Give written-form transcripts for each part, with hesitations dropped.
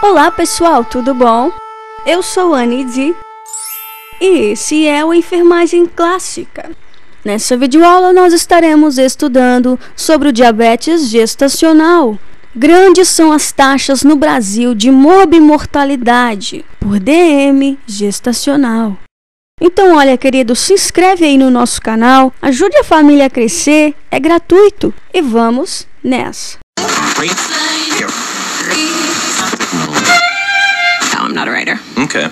Olá pessoal, tudo bom? Eu sou Anidi e esse é o Enfermagem Clássica. Nessa videoaula nós estaremos estudando sobre o diabetes gestacional. Grandes são as taxas no Brasil de morbimortalidade por DM gestacional. Então olha, querido, se inscreve aí no nosso canal, ajude a família a crescer, é gratuito e vamos nessa. I'm not a writer. Okay.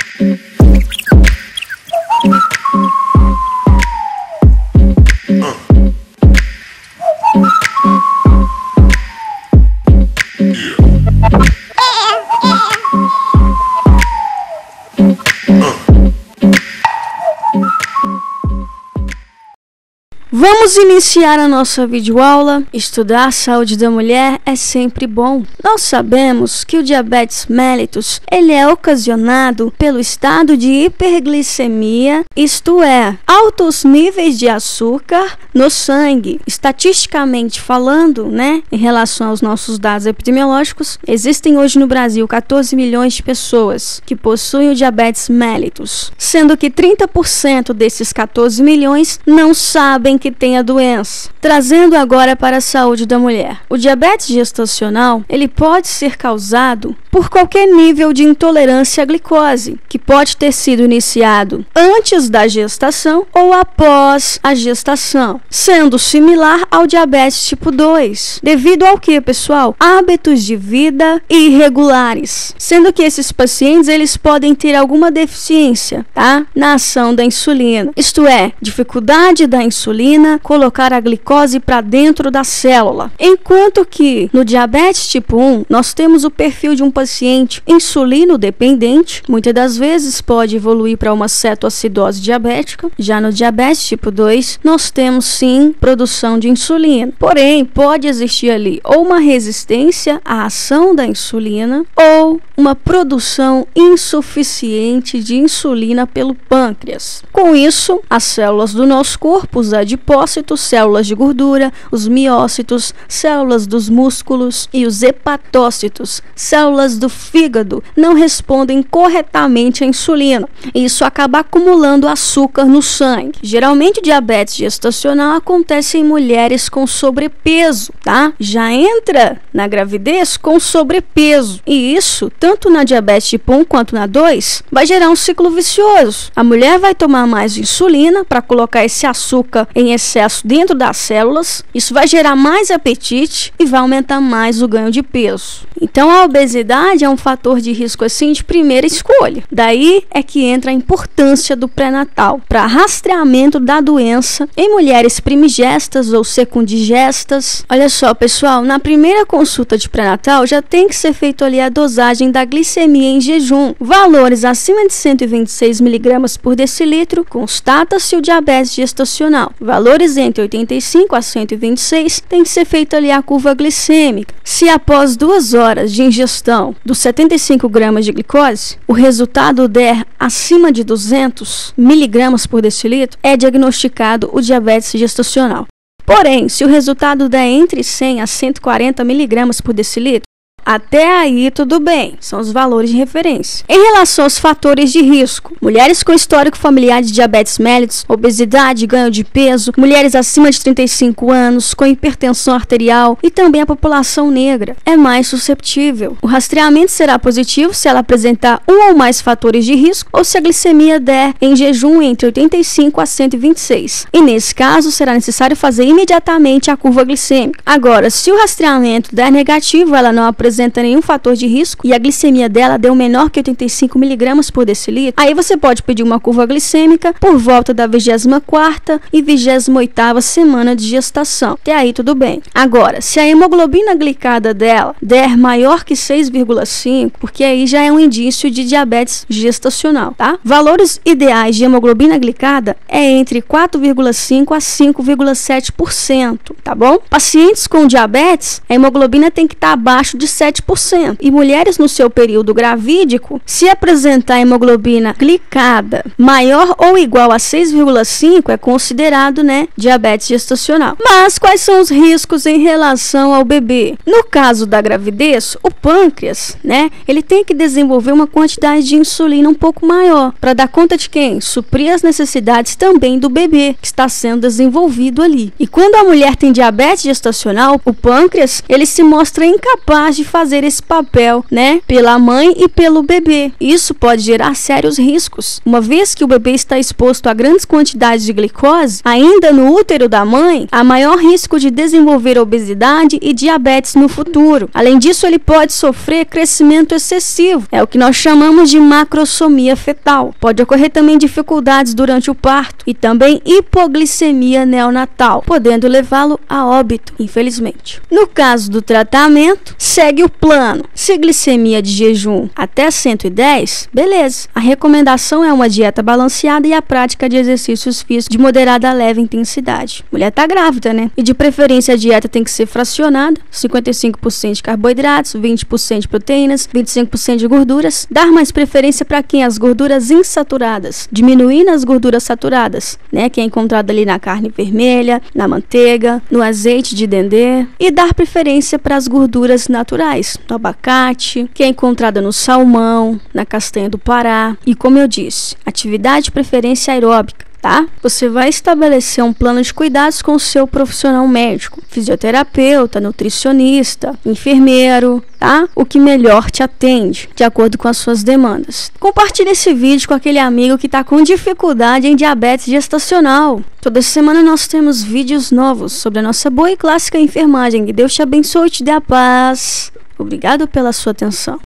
Vamos iniciar a nossa videoaula. Estudar a saúde da mulher é sempre bom. Nós sabemos que o diabetes mellitus ele é ocasionado pelo estado de hiperglicemia, isto é, altos níveis de açúcar no sangue. Estatisticamente falando, em relação aos nossos dados epidemiológicos, existem hoje no Brasil 14 milhões de pessoas que possuem o diabetes mellitus, sendo que 30% desses 14 milhões não sabem que tem a doença. Trazendo agora para a saúde da mulher. O diabetes gestacional, ele pode ser causado por qualquer nível de intolerância à glicose, que pode ter sido iniciado antes da gestação ou após a gestação, sendo similar ao diabetes tipo 2. Devido ao que, pessoal? Hábitos de vida irregulares, sendo que esses pacientes, eles podem ter alguma deficiência, na ação da insulina. Isto é, dificuldade da insulina colocar a glicose para dentro da célula. Enquanto que no diabetes tipo 1, nós temos o perfil de um paciente insulino dependente, muitas das vezes pode evoluir para uma cetoacidose diabética. Já no diabetes tipo 2, nós temos sim produção de insulina. Porém, pode existir ali ou uma resistência à ação da insulina ou uma produção insuficiente de insulina pelo pâncreas. Com isso, as células do nosso corpo, os adipócitos, células de gordura, os miócitos, células dos músculos e os hepatócitos, células do fígado, não respondem corretamente à insulina. Isso acaba acumulando açúcar no sangue. Geralmente o diabetes gestacional acontece em mulheres com sobrepeso, Já entra na gravidez com sobrepeso. E isso, tanto na diabetes tipo 1 quanto na 2, vai gerar um ciclo vicioso. A mulher vai tomar mais insulina para colocar esse açúcar em excesso dentro das células, isso vai gerar mais apetite e vai aumentar mais o ganho de peso. Então a obesidade é um fator de risco assim de primeira escolha. Daí é que entra a importância do pré-natal para rastreamento da doença em mulheres primigestas ou secundigestas. Olha só, pessoal, na primeira consulta de pré-natal já tem que ser feito ali a dosagem da glicemia em jejum. Valores acima de 126 mg por decilitro, constata-se o diabetes gestacional. Valores entre 85 a 126 tem que ser feita ali a curva glicêmica. Se após 2 horas de ingestão dos 75 gramas de glicose, o resultado der acima de 200 mg por decilitro, é diagnosticado o diabetes gestacional. Porém, se o resultado der entre 100 a 140 mg por decilitro, até aí tudo bem, são os valores de referência. Em relação aos fatores de risco, mulheres com histórico familiar de diabetes mellitus, obesidade, ganho de peso, mulheres acima de 35 anos, com hipertensão arterial e também a população negra é mais susceptível. O rastreamento será positivo se ela apresentar um ou mais fatores de risco ou se a glicemia der em jejum entre 85 a 126. E nesse caso, será necessário fazer imediatamente a curva glicêmica. Agora, se o rastreamento der negativo, ela não apresenta nenhum fator de risco e a glicemia dela deu menor que 85 mg por decilitro, aí você pode pedir uma curva glicêmica por volta da 24ª e 28ª semana de gestação. Até aí tudo bem. Agora, se a hemoglobina glicada dela der maior que 6,5, porque aí já é um indício de diabetes gestacional, Valores ideais de hemoglobina glicada é entre 4,5 a 5,7%, tá bom? Pacientes com diabetes, a hemoglobina tem que estar abaixo de 7 17%. E mulheres no seu período gravídico, se apresentar hemoglobina glicada maior ou igual a 6,5, é considerado, diabetes gestacional. Mas quais são os riscos em relação ao bebê? No caso da gravidez, o pâncreas, ele tem que desenvolver uma quantidade de insulina um pouco maior, para dar conta de quem? Suprir as necessidades também do bebê, que está sendo desenvolvido ali. E quando a mulher tem diabetes gestacional, o pâncreas, ele se mostra incapaz de fazer esse papel, pela mãe e pelo bebê. Isso pode gerar sérios riscos. Uma vez que o bebê está exposto a grandes quantidades de glicose, ainda no útero da mãe, há maior risco de desenvolver obesidade e diabetes no futuro. Além disso, ele pode sofrer crescimento excessivo, é o que nós chamamos de macrosomia fetal. Pode ocorrer também dificuldades durante o parto e também hipoglicemia neonatal, podendo levá-lo a óbito, infelizmente. No caso do tratamento, segue o plano. Se glicemia de jejum até 110, beleza. A recomendação é uma dieta balanceada e a prática de exercícios físicos de moderada a leve intensidade. Mulher tá grávida, E de preferência a dieta tem que ser fracionada, 55% de carboidratos, 20% de proteínas, 25% de gorduras. Dar mais preferência para quem? As gorduras insaturadas, diminuindo as gorduras saturadas, que é encontrada ali na carne vermelha, na manteiga, no azeite de dendê, e dar preferência para as gorduras naturais, no abacate, que é encontrada no salmão, na castanha do Pará. E como eu disse, atividade de preferência aeróbica. Você vai estabelecer um plano de cuidados com o seu profissional médico, fisioterapeuta, nutricionista, enfermeiro, o que melhor te atende, de acordo com as suas demandas. Compartilhe esse vídeo com aquele amigo que está com dificuldade em diabetes gestacional. Toda semana nós temos vídeos novos sobre a nossa boa e clássica enfermagem. Que Deus te abençoe e te dê a paz. Obrigado pela sua atenção.